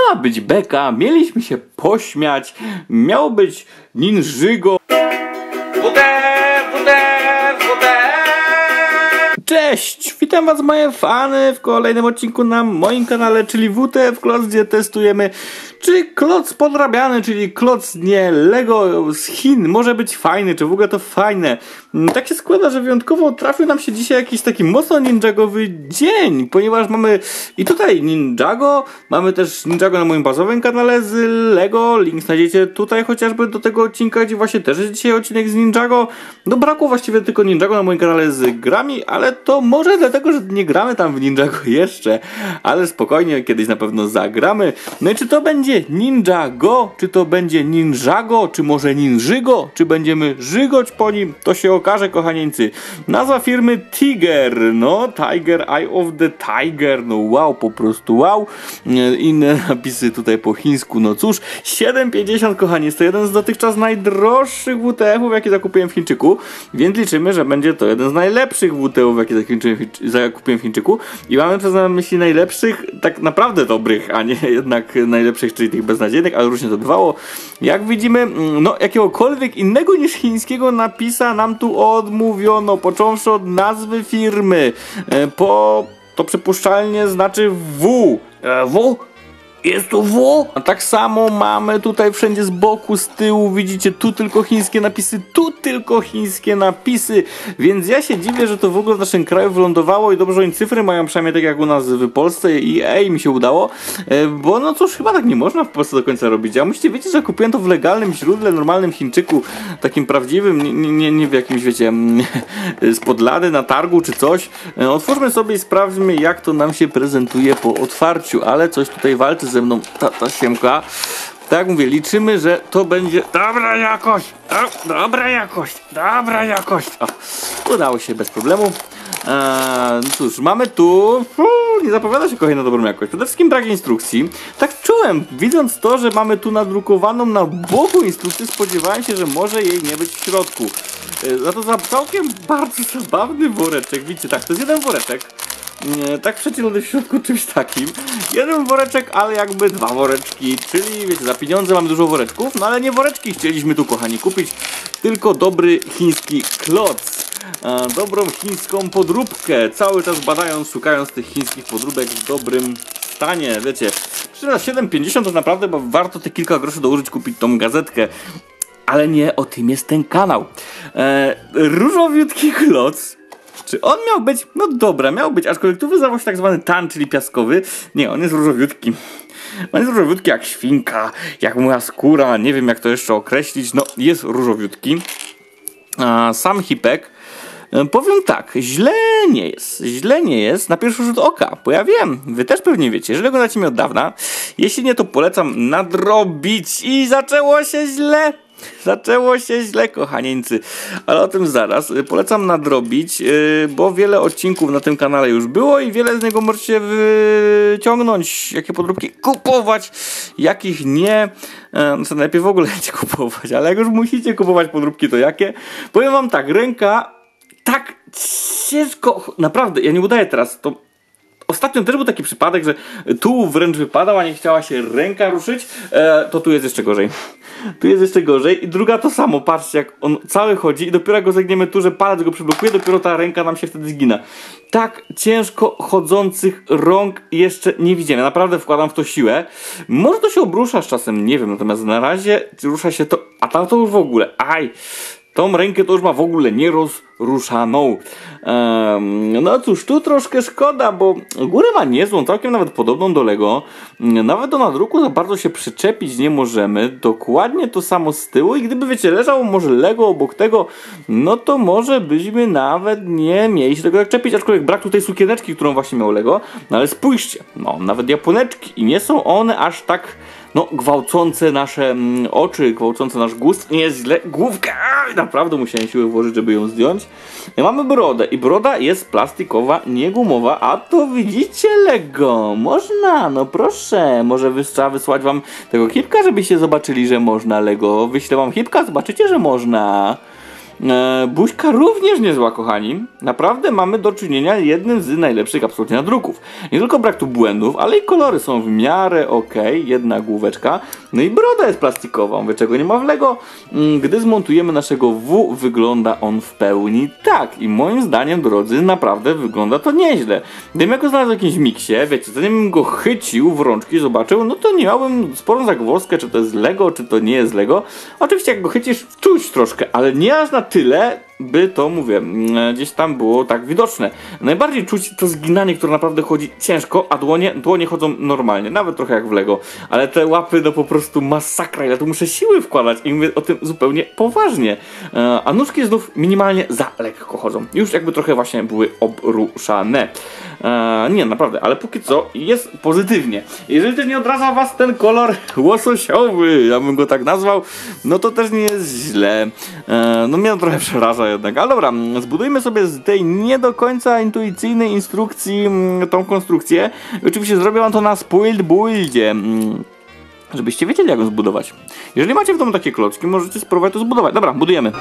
Miała być beka, mieliśmy się pośmiać, miał być Ninjago. Cześć! Witam was moje fany w kolejnym odcinku na moim kanale, czyli WTF Kloc, gdzie testujemy, czy kloc podrabiany, czyli kloc nie Lego z Chin może być fajny, czy w ogóle to fajne. Tak się składa, że wyjątkowo trafił nam się dzisiaj jakiś taki mocno ninjagowy dzień, ponieważ mamy i tutaj Ninjago, mamy też Ninjago na moim bazowym kanale z Lego, link znajdziecie tutaj chociażby do tego odcinka, gdzie właśnie też jest dzisiaj odcinek z Ninjago. No brakło właściwie tylko Ninjago na moim kanale z grami, ale to może dlatego, że nie gramy tam w Ninjago jeszcze, ale spokojnie, kiedyś na pewno zagramy. No i czy to będzie Ninjago, czy to będzie Ninjago, czy może Ninjigo, czy będziemy żygoć po nim, to się okaże, kochanieńcy. Nazwa firmy Tiger, no Tiger, Eye of the Tiger, no wow, po prostu wow. Inne napisy tutaj po chińsku, no cóż, 7,50 kochani, jest to jeden z dotychczas najdroższych WTF-ów, jakie zakupiłem w Chińczyku, więc liczymy, że będzie to jeden z najlepszych WTF-ów, jakie zakupiłem w Chińczyku i mamy przez na myśli najlepszych, tak naprawdę dobrych, a nie jednak najlepszych, czyli tych beznadziejnych, ale różnie to bywało. Jak widzimy, no jakiegokolwiek innego niż chińskiego napisa nam tu odmówiono, począwszy od nazwy firmy, to przypuszczalnie znaczy W. W? Jest tu W? A tak samo mamy tutaj wszędzie z boku, z tyłu, widzicie, tu tylko chińskie napisy, tu tylko chińskie napisy, więc ja się dziwię, że to w ogóle w naszym kraju wylądowało i dobrze, że oni cyfry mają przynajmniej tak jak u nas w Polsce i mi się udało, bo no cóż, chyba tak nie można w Polsce do końca robić, a musicie wiedzieć, że kupiłem to w legalnym źródle, normalnym Chińczyku, takim prawdziwym, nie w jakimś, wiecie, spod lady na targu czy coś. Otwórzmy sobie i sprawdźmy, jak to nam się prezentuje po otwarciu, ale coś tutaj walczy ze mną ta siemka. Tak jak mówię, liczymy, że to będzie dobra jakość, dobra jakość. O, udało się bez problemu. Cóż, mamy tu, nie zapowiada się kochani na dobrą jakość. Przede wszystkim brak instrukcji. Tak czułem, widząc to, że mamy tu nadrukowaną na boku instrukcję, spodziewałem się, że może jej nie być w środku. Za to za całkiem bardzo zabawny woreczek. Widzicie, tak, to jest jeden woreczek. Tak przecięty w środku czymś takim. Jeden woreczek, ale jakby dwa woreczki, czyli wiecie, za pieniądze mamy dużo woreczków, no ale nie woreczki chcieliśmy tu kochani kupić, tylko dobry chiński kloc. Dobrą chińską podróbkę, cały czas badając, szukając tych chińskich podróbek w dobrym stanie, wiecie. Przy raz 7,50 to naprawdę bo warto te kilka groszy dołożyć, kupić tą gazetkę. Ale nie o tym jest ten kanał. Różowiutki kloc. Czy on miał być? No dobra, miał być, aczkolwiek tu wydawał się tak zwany tan, czyli piaskowy. Nie, on jest różowiutki. On jest różowiutki jak świnka, jak moja skóra, nie wiem jak to jeszcze określić. No, jest różowiutki. Sam hipek. Powiem tak, źle nie jest na pierwszy rzut oka, bo ja wiem, wy też pewnie wiecie, jeżeli oglądacie mnie od dawna, jeśli nie, to polecam nadrobić i zaczęło się źle, kochanieńcy, ale o tym zaraz. Polecam nadrobić, bo wiele odcinków na tym kanale już było i wiele z niego możecie wyciągnąć, jakie podróbki kupować, jakich nie. No to najlepiej w ogóle nie kupować, ale jak już musicie kupować podróbki, to jakie? Powiem wam tak, ręka tak ciężko, naprawdę, ja nie udaję teraz, to ostatnio też był taki przypadek, że tu wręcz wypadał, a nie chciała się ręka ruszyć, to tu jest jeszcze gorzej. Tu jest jeszcze gorzej i druga to samo, patrzcie jak on cały chodzi i dopiero jak go zegniemy tu, że palec go przyblokuje, dopiero ta ręka nam się wtedy zgina. Tak ciężko chodzących rąk jeszcze nie widziałem, ja naprawdę wkładam w to siłę. Może to się obrusza z czasem, nie wiem, natomiast na razie rusza się to, a tam to już w ogóle, tą rękę to już ma w ogóle nierozruszaną. No cóż, tu troszkę szkoda, bo górę ma niezłą, całkiem nawet podobną do Lego. Nawet do nadruku za bardzo się przyczepić nie możemy. Dokładnie to samo z tyłu i gdyby wiecie, leżało może Lego obok tego, no to może byśmy nawet nie mieli się tego tak czepić, aczkolwiek brak tutaj sukieneczki, którą właśnie miał Lego. No ale spójrzcie, no nawet japoneczki i nie są one aż tak no gwałcące nasze oczy, gwałcące nasz gust, nie jest źle, główkę, naprawdę musiałem siłę włożyć, żeby ją zdjąć. Mamy brodę i broda jest plastikowa, nie gumowa, a to widzicie Lego, można, no proszę, może trzeba wysłać wam tego hipka, żebyście zobaczyli, że można Lego, wyślę wam hipka, zobaczycie, że można. Buźka również niezła, kochani. Naprawdę mamy do czynienia jednym z najlepszych absolutnie nadruków. Nie tylko brak tu błędów, ale i kolory są w miarę okej. Jedna główeczka. No i broda jest plastikowa, mówię, czego nie ma w Lego. Gdy zmontujemy naszego W, wygląda on w pełni tak. I moim zdaniem, drodzy, naprawdę wygląda to nieźle. Gdybym ja go znalazł w jakimś miksie, wiecie, zanim go chycił w rączki i zobaczył, no to nie miałbym sporą zagwozdkę, czy to jest Lego, czy to nie jest Lego. Oczywiście jak go chycisz, czuć troszkę, ale nie aż na tyle, by to, mówię, gdzieś tam było tak widoczne. Najbardziej czuć to zginanie, które naprawdę chodzi ciężko, a dłonie chodzą normalnie, nawet trochę jak w Lego. Ale te łapy, no po prostu masakra, ja tu muszę siły wkładać i mówię o tym zupełnie poważnie. A nóżki znów minimalnie za lekko chodzą. Już jakby trochę właśnie były obruszane. Nie, naprawdę, ale póki co jest pozytywnie. Jeżeli też nie odradza was ten kolor łososiowy, ja bym go tak nazwał, no to też nie jest źle. No mnie to trochę przeraża jednak, ale dobra, zbudujmy sobie z tej nie do końca intuicyjnej instrukcji tą konstrukcję. I oczywiście zrobię wam to na spoiled buildzie, żebyście wiedzieli, jak ją zbudować. Jeżeli macie w domu takie klocki, możecie spróbować to zbudować. Dobra, budujemy.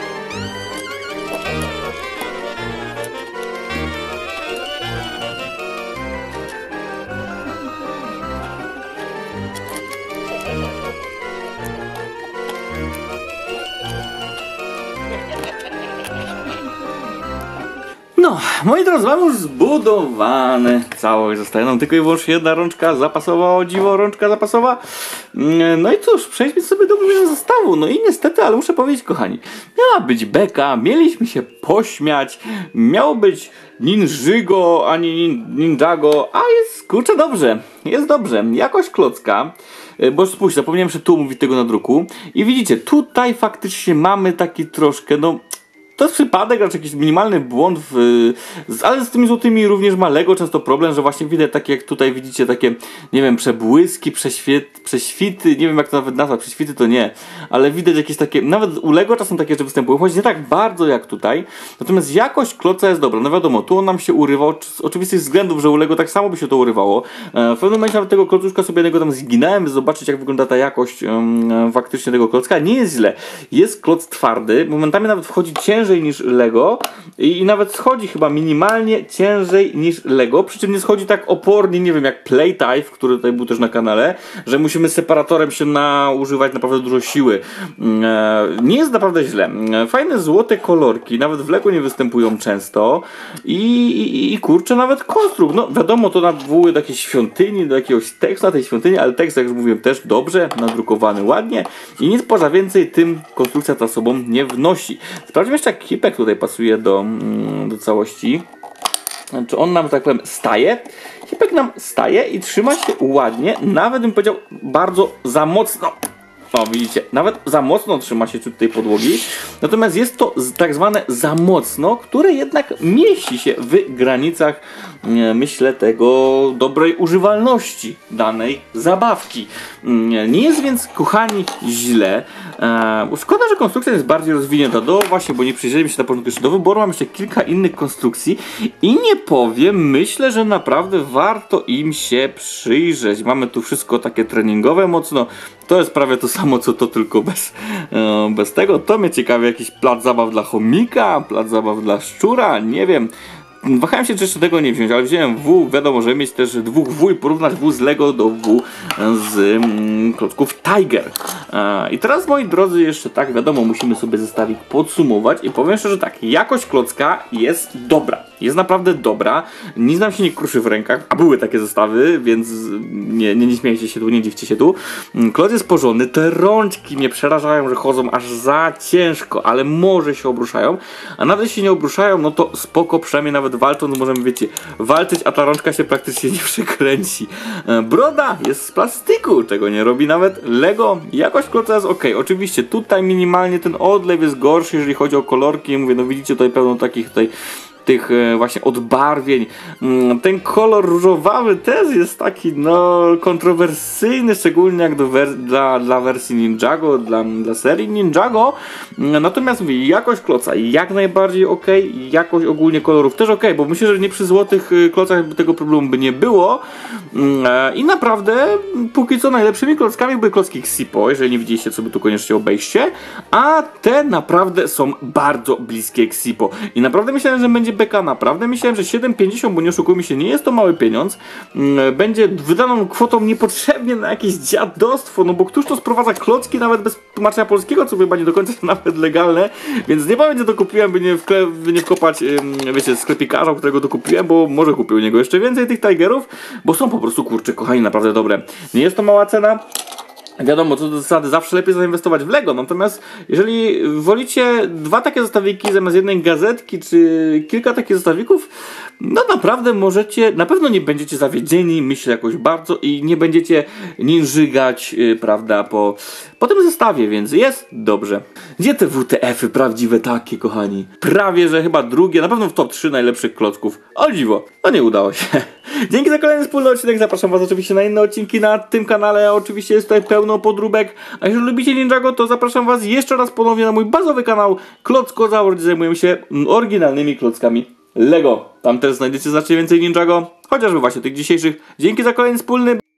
No, moi drodzy, mam już zbudowane całość. Zostaje nam tylko i wyłącznie jedna rączka zapasowa, o dziwo, rączka zapasowa. No i cóż, przejdźmy sobie do mówienia zestawu. No i niestety, ale muszę powiedzieć, kochani, miała być beka, mieliśmy się pośmiać, miało być Ninjago, a nie Ninjago, a jest, kurczę, dobrze, jest dobrze. Jakość klocka, bo spójrz, zapomniałem się tu mówić tego na druku i widzicie, tutaj faktycznie mamy taki troszkę, no... To jest przypadek, raczej jakiś minimalny błąd, ale z tymi złotymi również ma Lego często problem, że właśnie widać takie, jak tutaj widzicie, takie, nie wiem, przebłyski, prześwity, nie wiem jak to nawet nazwać, prześwity to nie, ale widać jakieś takie, nawet u Lego czasem takie rzeczy występują, choć nie tak bardzo jak tutaj, natomiast jakość kloca jest dobra, no wiadomo, tu on nam się urywał, z oczywistych względów, że u Lego tak samo by się to urywało. W pewnym momencie nawet tego klocuszka sobie jednego tam zginąłem, by zobaczyć jak wygląda ta jakość faktycznie tego klocka. Nie jest źle, jest kloc twardy, momentami nawet wchodzi ciężej niż Lego i nawet schodzi chyba minimalnie ciężej niż Lego, przy czym nie schodzi tak opornie, nie wiem, jak Playtype, który tutaj był też na kanale, że musimy separatorem się używać naprawdę dużo siły. Nie jest naprawdę źle. Fajne złote kolorki, nawet w Lego nie występują często i kurczę, nawet konstrukt. No wiadomo, to nawołuje do jakiejś świątyni, do jakiegoś tekstu na tej świątyni, ale tekst, jak już mówiłem, też dobrze, nadrukowany ładnie i nic poza więcej tym konstrukcja ta sobą nie wnosi. Sprawdźmy jeszcze, jak hipek tutaj pasuje do całości. Czy on nam, że tak powiem, staje? Hipek nam staje i trzyma się ładnie, nawet bym powiedział bardzo za mocno. O, widzicie, nawet za mocno trzyma się tutaj podłogi. Natomiast jest to tak zwane za mocno, które jednak mieści się w granicach, myślę, tego dobrej używalności danej zabawki. Nie jest więc, kochani, źle. Szkoda, że konstrukcja jest bardziej rozwinięta. Właśnie, bo nie przyjrzeliśmy się na początku jeszcze do wyboru. Mam jeszcze kilka innych konstrukcji i nie powiem, myślę, że naprawdę warto im się przyjrzeć. Mamy tu wszystko takie treningowe mocno. To jest prawie to samo, co to, tylko bez tego. To mnie ciekawi, jakiś plac zabaw dla chomika, plac zabaw dla szczura, nie wiem. Wahałem się, czy jeszcze tego nie wziąć, ale wziąłem W. Wiadomo, że mieć też dwóch W i porównać W z Lego do W z klocków Tiger. I teraz, moi drodzy, jeszcze tak, wiadomo, musimy sobie zestawik podsumować i powiem szczerze tak, jakość klocka jest dobra. Jest naprawdę dobra, nic nam się nie kruszy w rękach, a były takie zestawy, więc nie śmiejcie się tu, nie dziwcie się tu. Kloc jest porządny, te rączki mnie przerażają, że chodzą aż za ciężko, ale może się obruszają, a nawet jeśli nie obruszają, no to spoko, przynajmniej nawet walcząc możemy, wiecie, walczyć, a ta rączka się praktycznie nie przekręci. Broda jest z plastiku, czego nie robi nawet Lego. Jakość kloca jest ok. Oczywiście tutaj minimalnie ten odlew jest gorszy, jeżeli chodzi o kolorki. Mówię, no widzicie tutaj pełno takich tutaj tych właśnie odbarwień. Ten kolor różowawy też jest taki no kontrowersyjny, szczególnie jak dla wersji Ninjago, dla serii Ninjago. Natomiast mówię, jakość kloca jak najbardziej ok, jakość ogólnie kolorów też ok, bo myślę, że nie przy złotych klocach tego problemu by nie było. I naprawdę póki co najlepszymi klockami były klocki Xipo, jeżeli nie widzieliście, co by tu koniecznie obejście, a te naprawdę są bardzo bliskie Xipo. I naprawdę myślałem, że będzie beka, naprawdę myślałem, że 7,50, bo nie oszukujmy się, nie jest to mały pieniądz, będzie wydaną kwotą niepotrzebnie na jakieś dziadostwo, no bo któż to sprowadza klocki nawet bez tłumaczenia polskiego, co chyba nie do końca nawet legalne, więc nie pamiętam, gdzie to kupiłem, by nie wkopać, wiecie, sklepikarza, którego to kupiłem, bo może kupił u niego jeszcze więcej tych Tigerów, bo są po prostu, kurczę, kochani, naprawdę dobre. Nie jest to mała cena. Wiadomo, co do zasady, zawsze lepiej zainwestować w Lego, natomiast jeżeli wolicie dwa takie zestawiki zamiast jednej gazetki, czy kilka takich zestawików, no naprawdę możecie, na pewno nie będziecie zawiedzieni, myślę, jakoś bardzo i nie będziecie ninżygać, prawda, po tym zestawie, więc jest dobrze. Gdzie te WTF-y prawdziwe takie, kochani? Prawie, że chyba drugie, na pewno w top 3 najlepszych klocków. O dziwo, no nie udało się. Dzięki za kolejny wspólny odcinek, zapraszam was oczywiście na inne odcinki na tym kanale, oczywiście jest tutaj pełno podróbek, a jeżeli lubicie Ninjago, to zapraszam was jeszcze raz ponownie na mój bazowy kanał Klockozaur, gdzie zajmuję się oryginalnymi klockami Lego. Tam też znajdziecie znacznie więcej Ninjago, chociażby właśnie tych dzisiejszych. Dzięki za kolejny wspólny